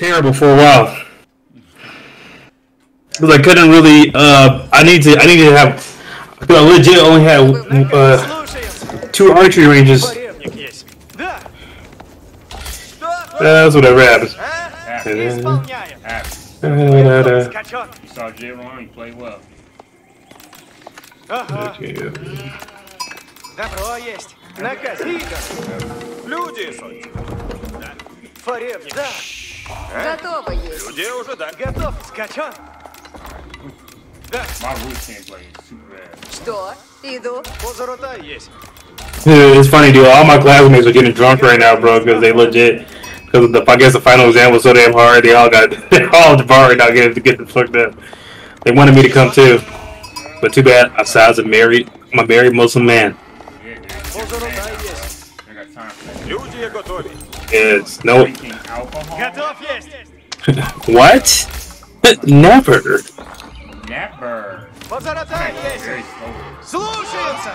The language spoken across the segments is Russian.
terrible for a while. Because I couldn't really. I need to have. Because I legit only had 2 archery ranges. That's whatever happens. You saw Jay wrong, he played well. Добро есть. Накази. Люди. Фаревник. Да. Готово есть. Люди уже, да. Готов. Скачан. Да. My Roots can't play super ass. Что? Иду. Позорота есть. It's funny, dude. All my classmates are getting drunk right now, bro, because they legit. Because I guess the final exam was so damn hard, they all at the bar right now getting fucked up. They wanted me to come too, but too bad. I was married. I'm a married Muslim man. Люди готовы. Yes. Nope. Готов есть. What? Never. Never. Позорота есть. Слушаемся.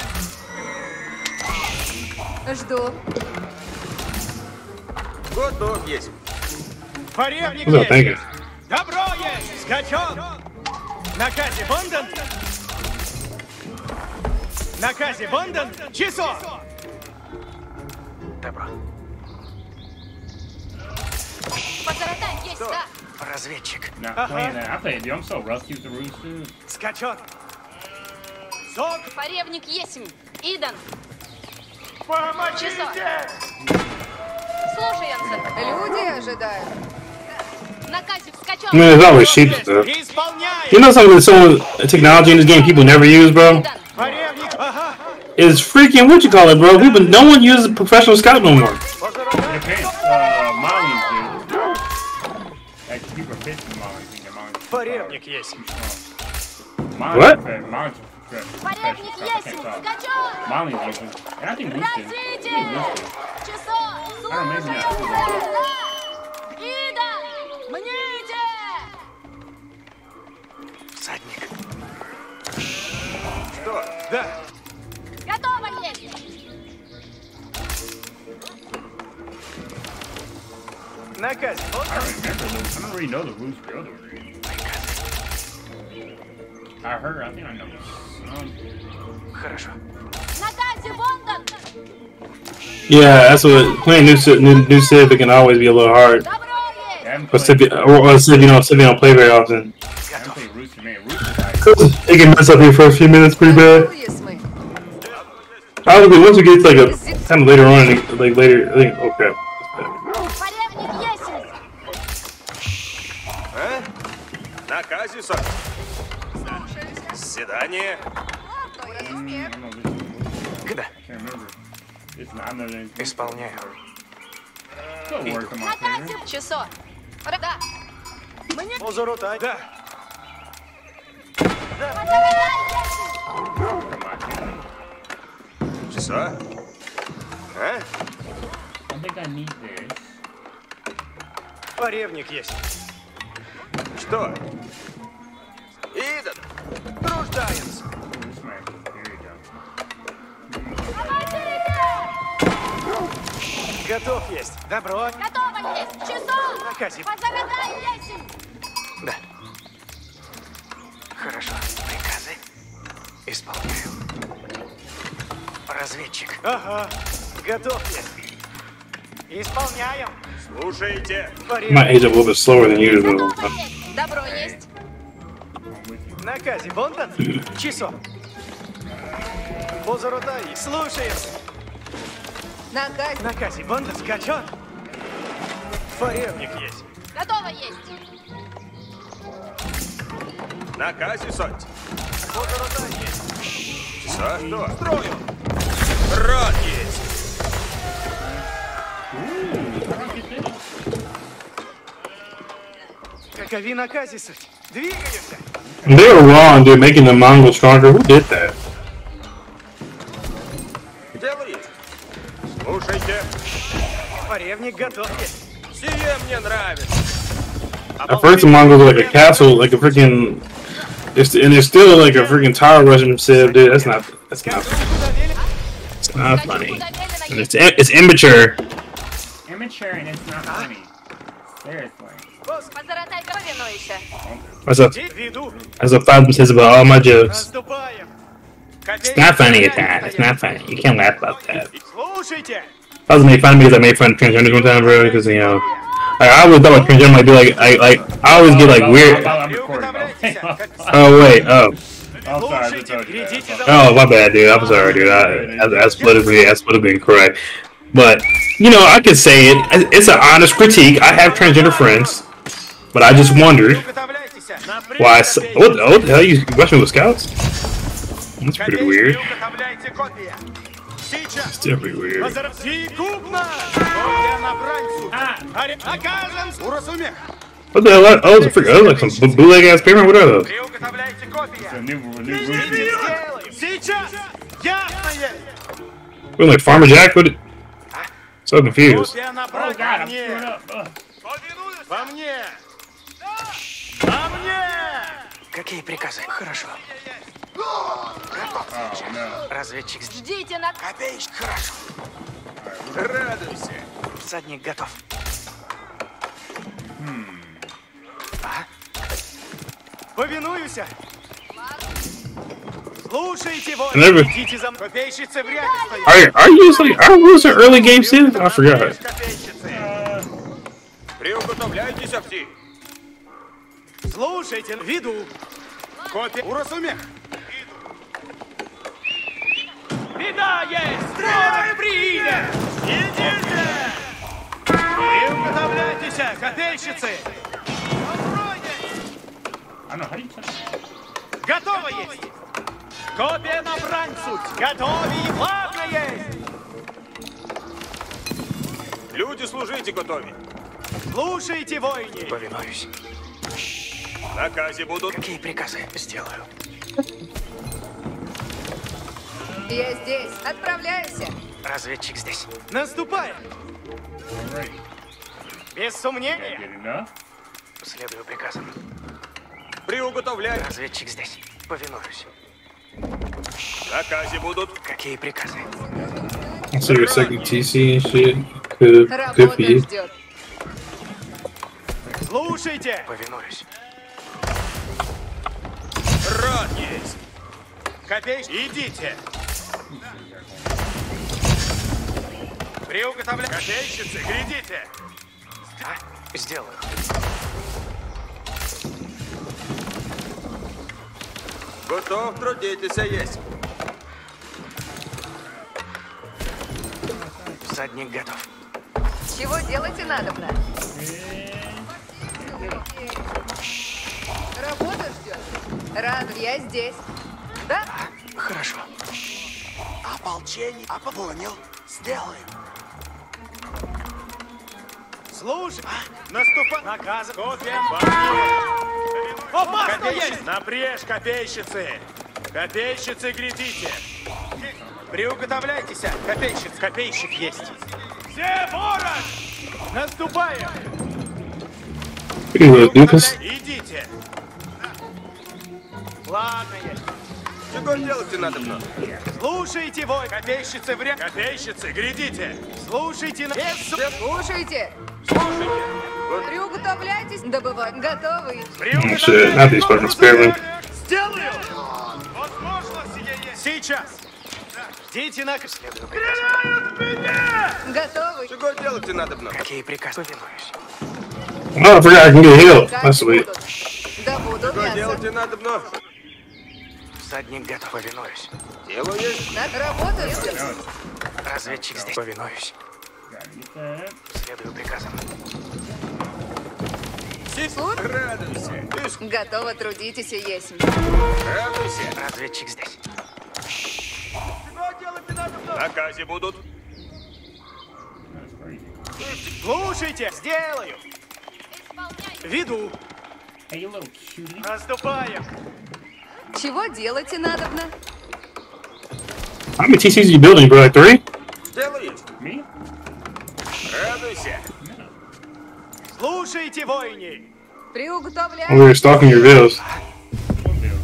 Жду. Готов есть. Фаревник What's up, thank you. есть. Добро есть. Скачан. Накази Бондон. Накази Бондон. Часов. Добро. Позорота есть, да. Разведчик. Not playing that. I played, dude. I'm so rusty with the Roots, dude. Скачан. Зог. Поревник есмь. Идан. Помогите. Слушаемся. Люди ожидают. Наказик скачал. I mean, there's always sheep stuff. Исполняй. You know something that's so technology in this game people never use, bro? Фаревник. Ага. Is freaking what you call it, bro? People, no one uses professional scout no more. Позорота. Depends. Molly's, dude. Like, people are fishing Molly's. You get Molly's. Фаревник есть. What? Molly's Поревник есмь. Скачал. Molly's usually. And I think Roots did. Развитие. Часов. Слушаемся. Да. Идан. Мните. Всадник. Что? Да. Готово есть. Наказ. I don't really know the Roots builder. I think I know some. Хорошо. Накази Бондон. Yeah, that's what playing new Civ it can always be a little hard. Добро есть. Or Civ, Civ you don't play very often. I haven't played Roots, man. Roots is like, It can mess up your first few minutes pretty bad. Есмь. Obviously, once you get to like a kind of later on, like later, I think, oh crap. Поревник есмь. А? Накази, сэр. Свидание. I don't know this one. Когда? I can't remember. It's not, I know that it's Исполняю. still work on my Накази finger. часов. Да. Мне Позорота. Да. Часа? А? I think I need this. Фаревник есть. Что? Идан. Труждаемся. This man. Here you go. Готов есть. Добро. готово есть. Часов. Накази. Позорота есмь. Да. Хорошо. Приказы. Исполняю. Разведчик. Ага. Готов есть. Исполняем. Слушайте. My age up a little bit slower than usual. Готово есть. Добро есть. Накази Бондон. Часов. Позорота и слушаем. Накази. Накази Бондон скачан. Фаревник есть. Готово есть. Накази соть. Позорота есть. Часа что? Строю. Рот есть. Какови накази суть. Двигаемся. They were wrong, dude, making the Mongol stronger. Who did that? Делает. Слушайте. Фаревник готов есть. Сие мне нравится. At first, the Mongols were like a castle, like a freaking. And they're still like a freaking tower rushing Civ, dude. That's not funny. And it's immature. Immature and it's not funny. Seriously. Позоротай, повинуйся. Веду. That's what Fathom says about all my jokes. Наступаем. It's not funny at that. It's not funny. You can't laugh about that. Слушайте. Fathom made fun of me because I made fun of transgenders one time, bro. Because you know, I always thought like transgender might be like I always get like weird. I'm recording, bro. Oh wait, oh. I'm sorry, Слушайте, I told you глядите that. за Oh, my bad, dude. I'm sorry, dude. That's politically incorrect. But you know, I could say it. It's an honest critique. I have transgender friends, but I just wondered Приготовляйтесь. why. What the hell? You rushing with scouts? That's pretty weird. Приготовляйте копии. Сейчас. It's definitely weird. Позорти купно. Копия на бранцу. Окажем. Уразумех. What the hell? Oh, it's like some bootleg ass paper. What are those? Приготовляйте копии. It's a new Сделаем. rule. Сейчас. Ясно есть. We're like Farmer Jack. What? So confused. Копия на Oh god, I'm screwing мне. up. Ugh. Во мне. Во мне. Какие приказы? Хорошо. Oh no. Разведчик. Ждите на... Копеечка. Хорошо. Радуйся. Всадник готов. Повинуюсь. Слушайте, вот. Never- Идите за мной. Копейщицы в ряде стоят. Are rules in early games too? I forgot. Копейщицы. Приготовляйтесь, овцы. Слушайте, веду. Копия. Уразумех. Беда есть! Строй приедет! Идите! Приготовляйтесь, копейщицы! I know how do you touch Готово есть! Копия на бранцу! Готове! Ладно есть! Люди, служите готовы. Слушайте, войни! Повинуюсь. В наказе будут. Какие приказы? Сделаю. Я здесь. Отправляйся. Разведчик здесь. Наступаем! Alright. Без сомнения! Good enough. Следую приказам. Приуготовляй. Разведчик здесь. Повинуюсь. В наказе будут. Какие приказы? So your second TC and shit. Good for Работа you. ждет. Слушайте! Повинуюсь. Рад есть. Копейщицы! Идите! Приуготовляйте! Копейщицы, глядите! Сделаю. Готов трудитесь, есть. Всадник готов. Чего делать и надобно? Работа ждет. Рад, я здесь. Да? Хорошо. Ополчение! Понял. Сделаем. Слушай! Наступай! Наказ! Копия! Опасно есть! Напрежь, копейщицы! Копейщицы, глядите! Приуготовляйтесь! Копейщик есть! Все ворон! Наступаем! You little doofus. Идите! Ладно есть! Чего делать надо мной? Слушайте, вой! Копейщицы в ряд! Копейщицы, глядите! Слушайте! Слушайте. Слушайте! Приуготовляйтесь. Добывать. Готовы. Oh shit, not these fucking spearmen. Сделаю! Возможно, сие есть. Сейчас! Ждите на... Следую приказам. Готовы. Чего делать надо мной? Какие приказы? Повинуюсь. Oh, I forgot I can get healed. Как That's sweet. будут. Добуду Чего мясо. делать надо мной? Всадник готов. Повинуюсь. Дело есть. Работа ждет. Разведчик здесь. Повинуюсь. Gotta get that. Следую приказам. Слух. Радуйся. Ты Готово трудитесь и есть. радуйся. Разведчик здесь. В наказе будут. That's crazy. Слушайте! Сделаю! Веду! Hey, you little cutie. Наступаем! Чего делать и надобно? How many TCs are you building, bro? Like 3? Дело есть. Me? Радуйся. Слушайте, войни! Приуготовляй. Oh, we're stalking your bills. What bill?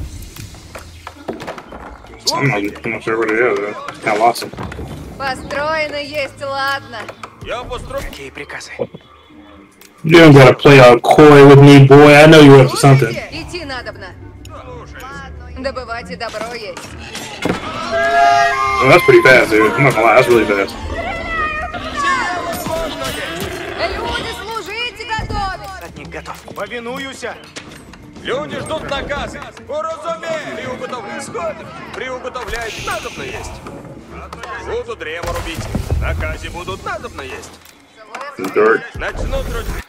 I'm not sure where they are, though. Kinda lost them. Построено есть, ладно. Я построю. Какие приказы? You don't gotta play all coy with me, boy. I know you're up to something. Идти надобно. Добывайте добро есть. Well, that's pretty fast, dude. I'm not gonna lie, that's really fast. Люди, служите, готовить! Всадник готов. Повинуюся. Люди ждут наказа. Уразумели. Приуготовлять надобно есть. Будут древо рубить. Наказе будут надобно есть. Dark. Начнут рубить.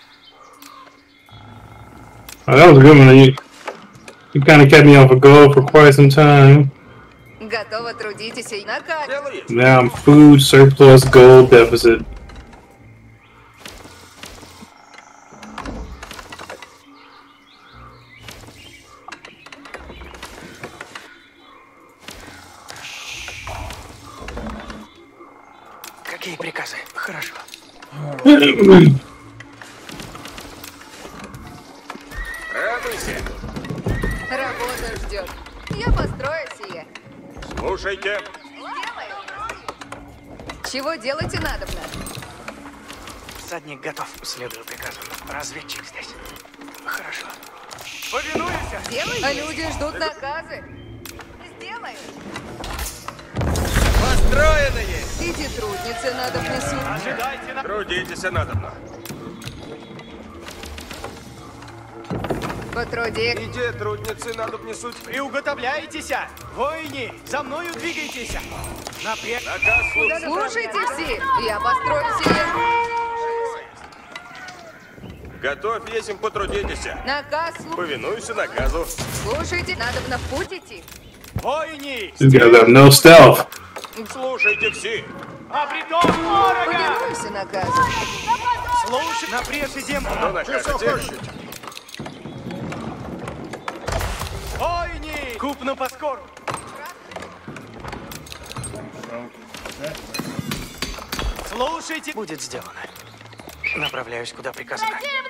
Oh, that was a good one. You kind of kept me off a goal for quite some time. Готово, трудитесь и наказ. Дело есть. Now I'm food surplus gold deficit. Какие приказы? Хорошо. Радуйся. Работа ждет. Я построю сие. Слушайте. Чего делать и надобно? Всадник готов. Следую приказам. Разведчик здесь. Хорошо. Повинуюся. Делай. А люди ждут наказы. Сделай. Построенные. Иди, трудницы, надо внесу. Ожидайте на... Трудитесь надобно. Потруди. Иди, трудницы надо внесуть. Приуготовляйтесь. Воини, за мною двигайтесь. Напряг. Наказ слушай. Слушайте все. Я построю сие. Готовь, есим, потрудитесь. Наказ. Повинуйся наказу. Слушайте, надобно в путь идти. Воини, These guys have no stealth. Слушайте все. а притом дорого. Повинуйся наказу. Слушай, напрежь идем. Что накажете? Воини, купно поскору. Слушайте. Будет сделано. Направляюсь, куда приказано.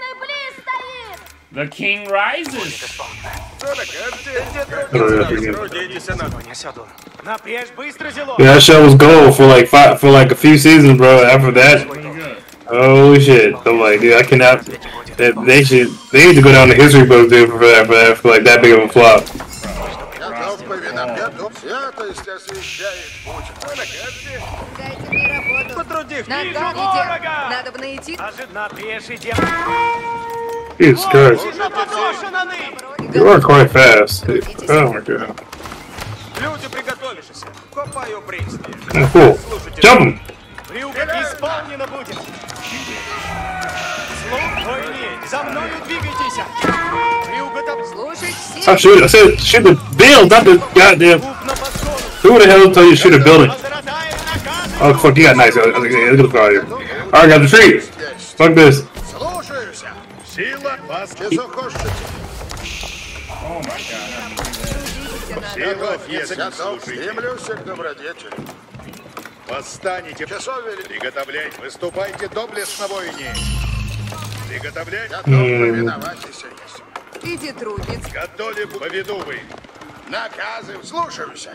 The king rises. Будет исполнено. Что накажете? Иди, трудницы надо. Трудитесь надо. Не оседлан. Напряжь быстро, зело. Yeah, that show was gold for like a few seasons, bro. After that, oh shit! I'm like, dude, I cannot. They need to go down the history books, dude, for like that big of a flop. Готов повинам, готов. Святость освящает путь. Что накажете? Дайте мне работу. Потрудись. Наказ идти. Надобно идти. Напряжь идем. Jesus Christ, Напотошенаны. you are quite fast. Dude. Oh my god. Люди приготовившись. Копаю пресни. Oh, cool. Jump him. Исполнено будет. Слух, воини, за мною двигайтесь. Приуготов. Слушать все. Stop shooting. I said shoot the build, not the goddamn. Купно поскору. Who the hell told you to shoot a building? Возродая наказ. Oh fuck, you got nice. Look at the here. Alright, got the tree. Fuck this. Слушаюсь. Сила вас. Oh my god. Готов, если готов. Стремлюсь к добродетели. Восстанете, приготовлять, выступайте доблестно, воини. Приготовлять, Готов повиноваться есть. Иди, трудниц. готовы, поведу вы. Наказы. Слушаюсь.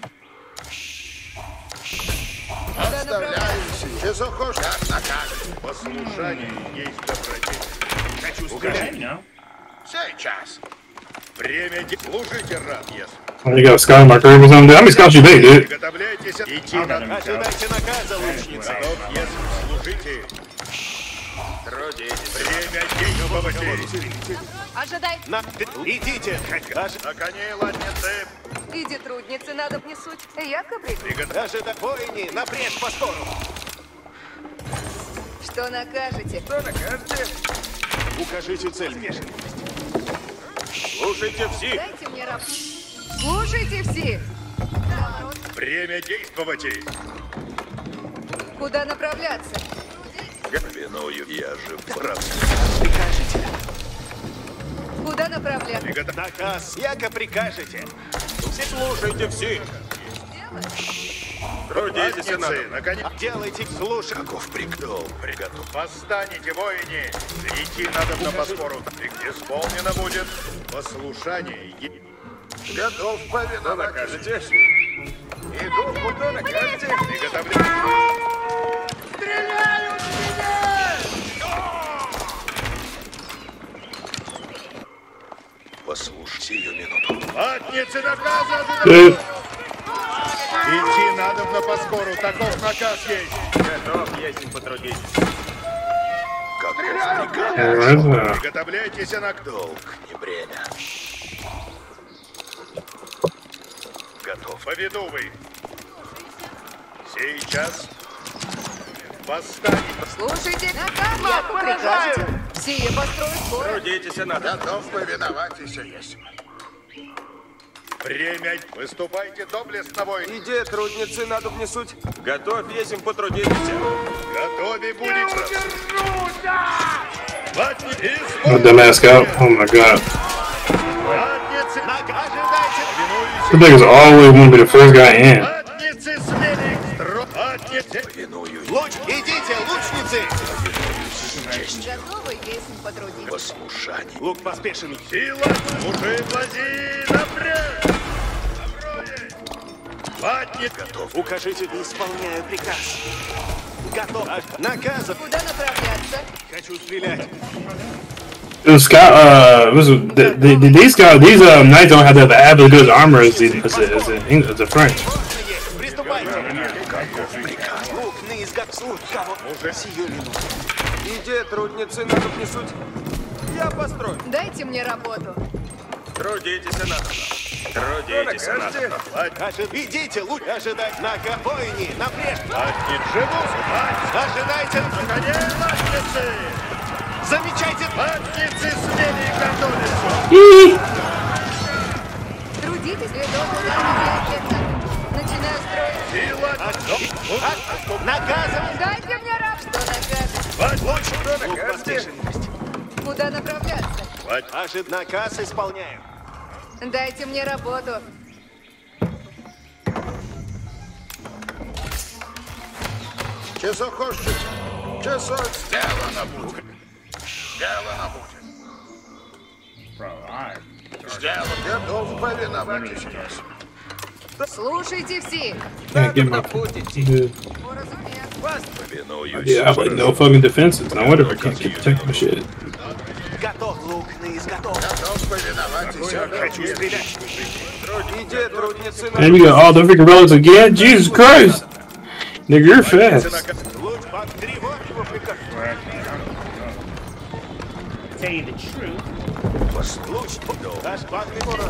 Оставляюсь. Если хочешь, как накажете. Послушание есть добродетель. Хочу Okay, сказать, you know. Сейчас. время служите рад, если. Oh, you got a sky marker or something? How many scouts you made, dude? Приготовляйтесь, идти надо. Ожидайте наказа, лучница. Готов, если служите. Трудитесь. Время действовать. Ожидай. Идите. На коней ладницы. Иди, трудницы, надо внесуть. Я каприз. Ожидать, воини, напряжь поскору. Что накажете? Что накажете? Укажите цель. Слушайте все. Дайте мне раб. Слушайте все. Время действовать. Куда направляться? Виную я же прав. Прикажете. Куда направляться? Наказ, яко прикажете. Слушайте все. Трудитесь надо. Ладницы, на коне. Делайте, слушай. Каков прикол, приготов. Восстанете, воини. Идти надо на поспору. Исполнено будет послушание. Готов Что повиноваться. накажете? Иду, куда накажете? Приготовляйтесь. Послушай сию минуту. Ватницы наказа ожидают! Идти надо на поскору, таков наказ есть. Готов, есть потрудить. Каков приказ? Приготовляйтесь на Долг не бремя. Готов. Поведу вы. Сейчас. Восстань. Слушайте, наказ, яко прикажете. Сие построю скоро. Трудитесь, надо. Готов повиноваться есть. Время. Выступайте доблестно, воин. Иди, трудницы надо внесуть. Готов, есть им потрудитесь. Готовы будете. Ватницы. What the mask out? Oh my god. Ватницы. This nigga's always gonna be the first guy in. Ватницы смели. Ватницы. Луч, идите, лучницы! Готовы, если потрудиться. Послушание. Лук поспешен. Сила. Уши плази. Напряг. Ватницы. Готов. Укажите, исполняю приказ. Готов. Наказан. Куда направляться? Хочу стрелять. These knights don't have to have as good armor as the French. Приступайте. Лук на изготовку. Сию минуту. Иди, трудницы надо внесуть. Я построю. Дайте мне работу. Трудитесь, надо. Трудитесь, надо. Идите, луч. Ожидать на бойни, напрежь. Ожидайте. Ватницы. Замечайте. Ватницы смели и готовятся. Трудитесь, медленно. Начинаю строить. Сила. Наказан. Дайте мне работу. Что наказ? Лук поспешен. Куда направляться? Ожидать. Наказ исполняю. Дайте мне работу. Часов хочете? Часов сделано будет. Сделано будет. Bro, alright. Сделано. Готов повиноваться есть. Слушайте все. Can't get my dude. Уразумел. Yeah, I have like no fucking defenses. No wonder I can't keep protecting shit. Готов, лук на изготовку. Готов повиноваться Хочу стрелять. Иди, трудницы And you got all the freaking relics again? Jesus Christ! Nigga, you're fast. Луч под тревогу приказ. Tell you the truth. Луч, дашь под тревогу.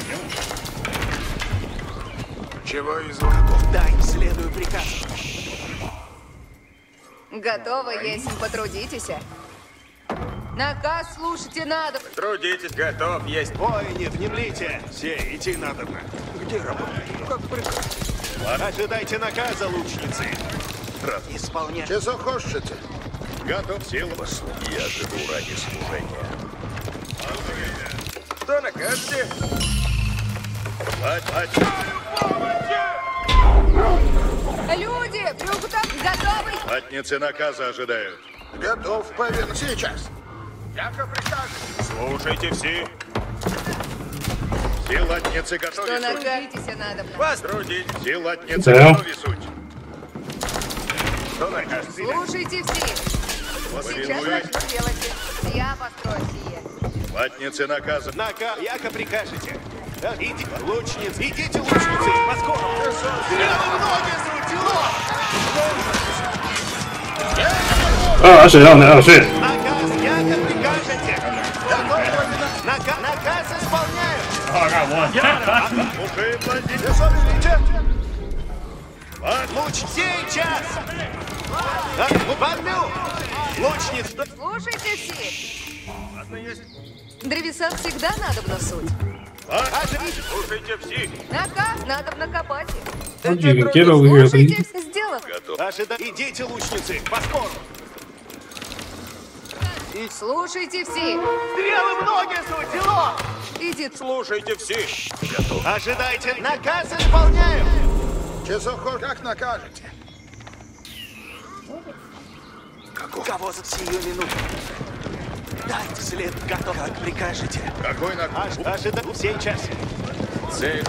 Чего из Дай, следую приказ. Готово, если потрудитесь. Наказ слушайте надо. Трудитесь, готов, есть. Воине, внемлите. Все, идти надо. Где работа? Как приказ. Ожидайте наказа, лучницы. Исполнять. Часов хочете? Готов. Сила. Я живу ради служения. Что накажете? Люди, приуготов, готовы? Ватницы наказа ожидают. Готов повиноваться сейчас. Яко прикажете. Слушайте все. Все латницы Что готовы суть. накажете надо? Вас трудить. Все латницы Да. готовы суть. Что накажете? Слушайте все. Сейчас начну делать. Я построю сие. Латницы наказа. Яко прикажете. Да, идите, лучницы, идите, лучницы, поскору. Ноги срутило. Oh shit! Oh shit! Наказ, яко прикажете. Наказ исполняю. Oh, I got one. Уши плази. Луч сейчас. Бомбю. Лучниц. Слушайте все. Древесок всегда надо суть. Слушайте все. Наказ надо накопать. How'd you even get over here, Слушайте, lady? сделано. Идите, лучницы, поскору. Слушайте все. Стрелы в ноги срутило. Иди. Слушайте все. Ожидайте. Наказ исполняю. Часов хочете? Как накажете? Кого за сию минуту? Дайте след готов, как прикажете. Какой наказ? Ожидать сейчас. Цель.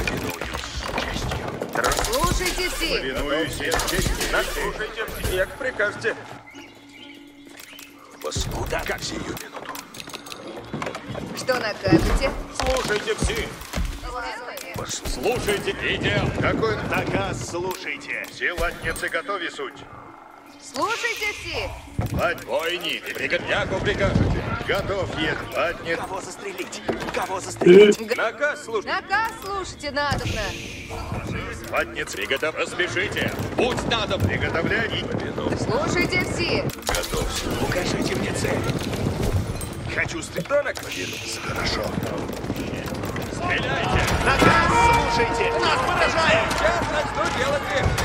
Слушайте все. Повинуюсь я чести. Слушайте все, как прикажете. Куда? Как сию минуту? Что накажете? Слушайте все. Слушайте, идем. Какой Наказ слушайте. все латницы готовы суть? Слушайте все. Войни, Яку прикажете. Готов есть латниц. Кого застрелить? Кого застрелить? Наказ слушайте. Наказ слушайте надобно. Латниц. Приготов, поспешите. Будь надо. Приготовляй. Слушайте все. Укажите мне цель. Хочу стрелять. Хорошо. Стреляйте. Наказ слушайте! Нас поражает! Сейчас начну делать.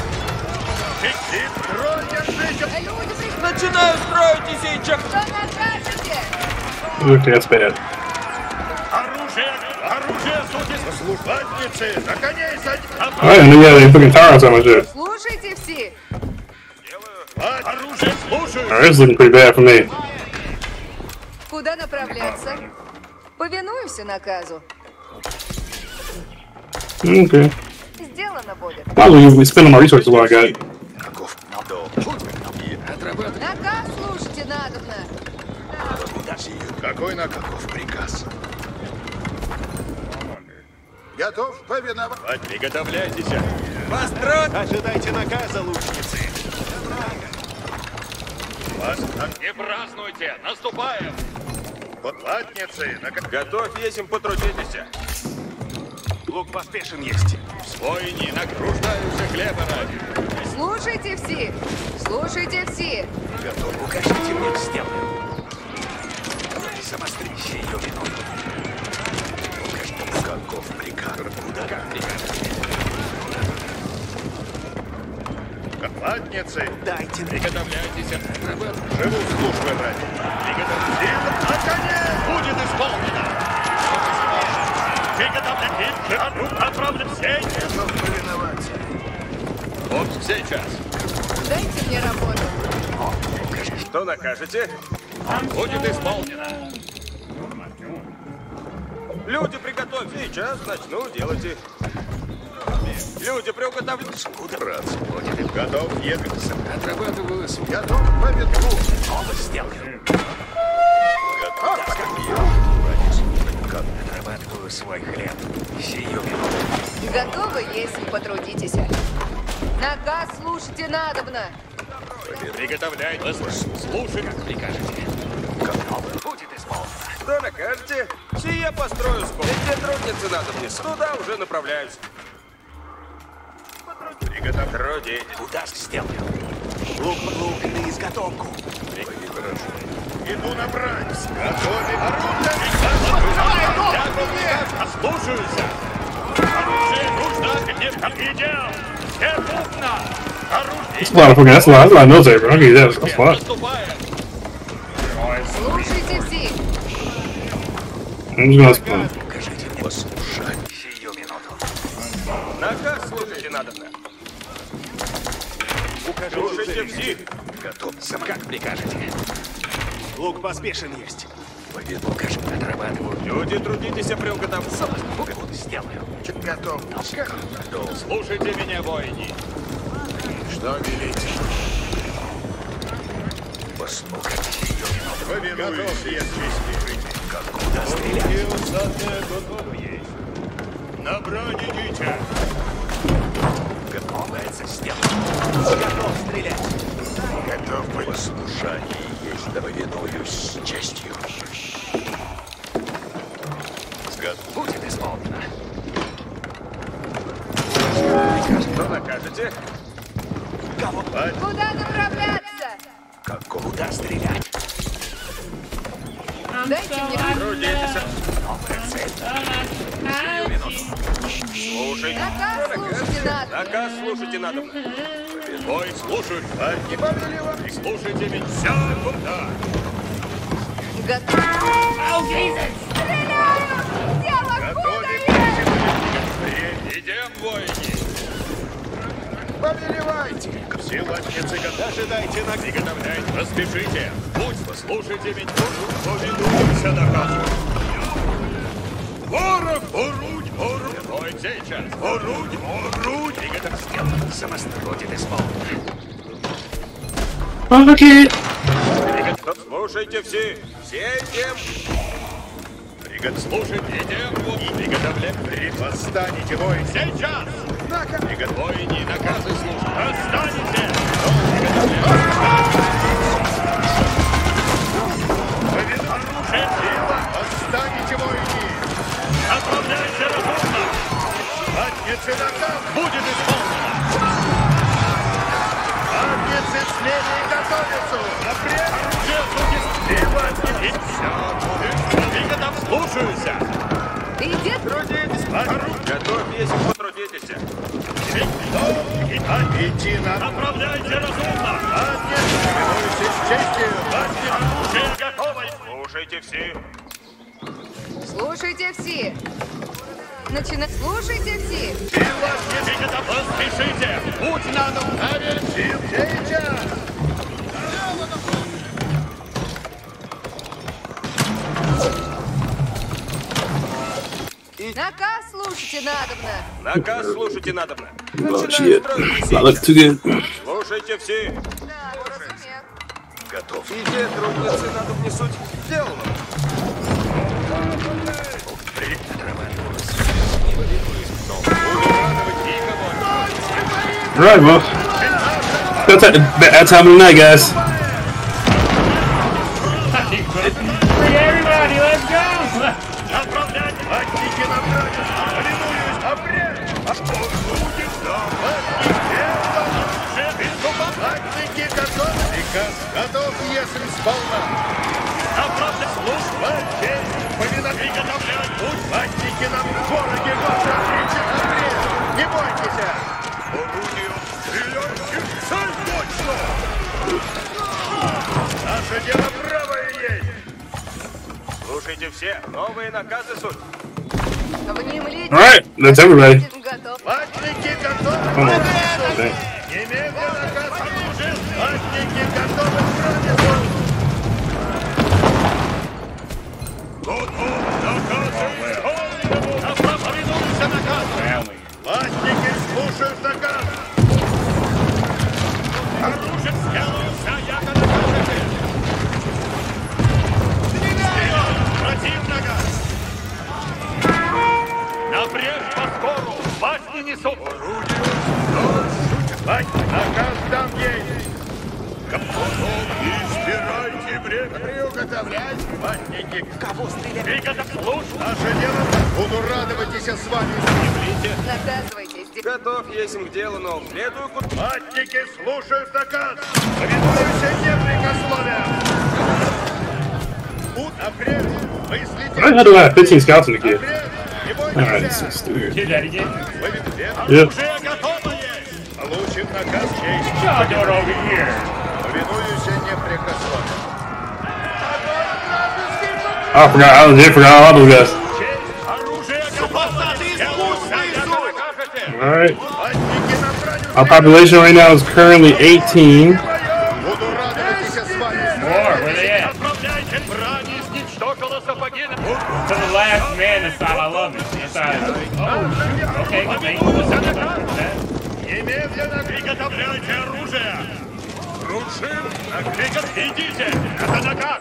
Люди пришли. Начинаю строить и сейчас. Что накажете? Look, that's bad. Оружие! Оружие, сути! Латницы, на коней садись. Alright, and then yeah, they fucking tower on some shit. Слушайте все. Оружие, слушаю! Alright, this is looking pretty bad for me. Куда направляться? Повинуемся наказу. Okay. Сделано будет. Might as well spend my resources while I got it. Каков надо? Наказ слушайте надобно. Какой на каков приказ? Готов повиноваться. Приготовляйтесь. Построить! Ожидайте наказа, лучницы. Не празднуйте! Наступаем! Латницы, на Готовь, есим, потрудитесь. Лук поспешен есть. Войни, нагруждаются хлеба ради. Слушайте все. Слушайте все. Готов. Укажите мне, сделаю. Замострите ее минуту. Укажите, каков приказ. Куда как прикажете? латницы. Дайте мне. Приготовляйтесь. Живу службы ради. Приготовьтесь. На коне! Будет исполнено! Приготовьтесь. Отправлен все. Готов повиноваться. Вот сейчас. Дайте мне работу. Что накажете? Будет исполнено. Люди, приготовьте. Сейчас начну делать их. Люди, приготовьтесь. Братцы, готов ехать. Отрабатываю свой. Готов повиноваться. Оба сделаю. Готов. Отрабатываю свой хлеб. Сию минуту. Готовы, если потрудитесь. Наказ слушайте надобно. Приготовляйтесь. Слушай, Как прикажете. Готов. Будет исполнено. что накажете? Сие построю скоро. Где трудницы надо мне? Туда уже направляюсь. Приготовь. Трудитесь. Куда сделаю? Лук на изготовку. Иду набрать. Готовы. Слушаюсь. Оружие нужно. Нет, идем. Все путно. Оружие. That's a lot of fucking. That's a lot of military, bro. I'll give you that. That's a lot. Наступаем. Слушайте все. I'm just gonna spawn. Укажите мне. Послушать. Сию минуту. Наказ слушайте надо. Слушайте все. Готов. Сам как прикажете. Лук поспешен есть. Поведу, кажется, отрабатываю. Люди, трудитесь, приготовиться. Вот сделаю. Готов. Слушайте меня, воини. Что велите? Послушать сию минуту. Повинуюсь, есть честь. Как куда стрелять? На броне идите. Готовится сделать. Готов стрелять. Готов повиноваться. Послушание есть, да повинуюсь с честью. Будет исполнено. Что накажете? Кого? Куда направляться? Как куда стрелять? Дайте мне. Трудитесь. Новая цель. Сию минуту. Слушайте. Наказ слушайте надо. Наказ слушайте надо. Бой, слушай. Слушайте меня. Все, куда? Готовы. Стреляю! Дело Готовы. Идем, воини. Повелевайте. Все латницы готовы. Ожидайте на приготовляйте. Поспешите. Будь, послушайте меня. Повинуемся наказу. Ворог, орудь, орудь. Бой сейчас. Орудь, орудь. Сделано. Самостродит исполнено. Okay. Слушайте все. Все идем. Слушай, идем, приготовлять. Восстанете, воины! Сейчас! Воины, наказы слушать. Восстанете! Восстанете, воины! Отправляйте разумно! Задницы наказ! Будет исполнено! Задницы смелее готовятся! Напрямую! Слушаюся! Иди, Трудитесь! Готов, если потрудитесь. Идти на... Направляйте разумно! Повинуйтесь с честью! Оружие готово! Слушайте все. слушайте все. Слушайте все. Поспешите! Путь надо! Сейчас! Наказ слушайте надобно. Наказ слушайте надобно. Oh, Начинаем shit. строить That looks too good. Слушайте все. Да, разумею. Готов. Иди, трудницы, надо внесуть. Сделано. Right, well. That's how we night, guys. Everybody, let's go! Атники направят! Повинуюсь! Обряд! Атники готовы! Приказ готов, если сполна! Служба, честь, повиновение! Приготовлять путь! Атники нам вороги ваши! Обряд! Не бойтесь! Орудию! Стреляйте! Цель точно! Наше дело правое есть! Слушайте все. Новые наказы суть. Внемлите. All right, that's everybody. Готов. Атники готовы! Come on. Okay. Немедленно наказ оружия! Атники готовы к промыслу! Атники слушают наказ! Оружие сделаются, яко накажете! Противника! Напрежь по скору! Басни несут! Наказ там есть! Избирайте время! Приуготовлять! Атники! Кого стрелять? Приготов службу! Наше дело! Буду радоваться с вами! Наказывайтесь. Готов, есть к делу, но следую куда. Атники слушают наказ! Повинуйся непрекословия! Напред! Мыслите! How do I have 15 scouts in the kid? Напред! Не Alright, бойтесь! let's do it. Did that again? Yep. Оружие готово есть! Получим наказ честь! Y'all do it over here. Повинуйся непрекословия! Oh, I forgot. I legit forgot all those guys. Оружие готово! Сделаются, яко накажете! All right. Атники направят! Our population right now is currently 18. Буду радоваться с вами! More, where they at? Отправляйте брани, сничтокало сапоги на... To the last man inside, I love it. Inside. Oh, shoot. Okay, thank you. Немедленно! Приготовляйте оружие! Рушим! Идите! Это наказ!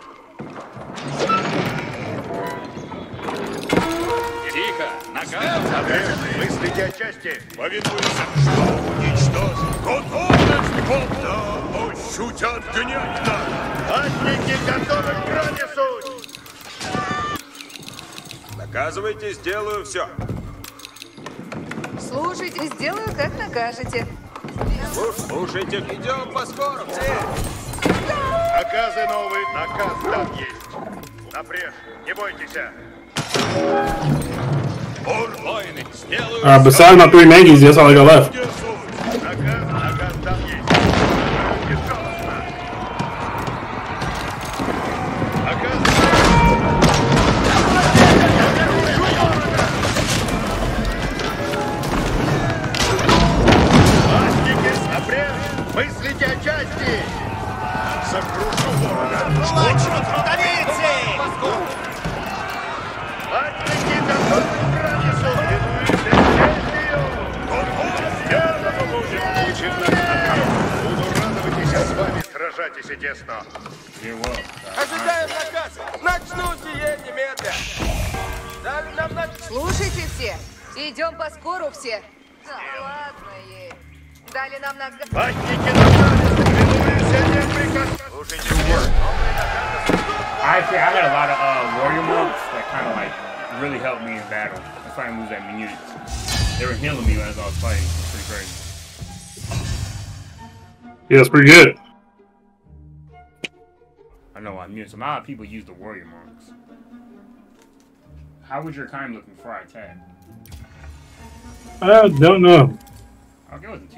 Тихо! Наказ! Мыслите о части! Повинуйся! Уничтожь! Готовность! Да, ощутят гнять нас! Атники готовы к промыслу! Наказывайте, сделаю все. Слушайте, сделаю, как накажете. Слушайте, идем по-скорому. Все. Наказы новые, наказ там есть. Напрежь, не бойтесь. Воины, сделаю Besides my 3 Mangies, that's all I got left. Наказ там есть. Безжалостно. Наказ. Атники, напрежь, мыслите о части. Сокрушу ворога. Младшего трудовицы! Атники готовы к промыслу. Буду радоваться с вами, сражайтесь и тесно. Ожидаем наказа. Начну сие немедля. Слушайте все. Идем по скору все. Да, ладно ей. Дали нам на... Батники награды! Минуя приказ! Слушайте мне! Actually, I had a lot of warrior monks that kind of like really helped me in battle. That's why I moved that many units. They were healing me as I was fighting. It's pretty crazy. Yeah, it's pretty good. I know I knew. So a lot of people use the warrior monks. How was your time looking before I attacked? I don't know. Okay, it wasn't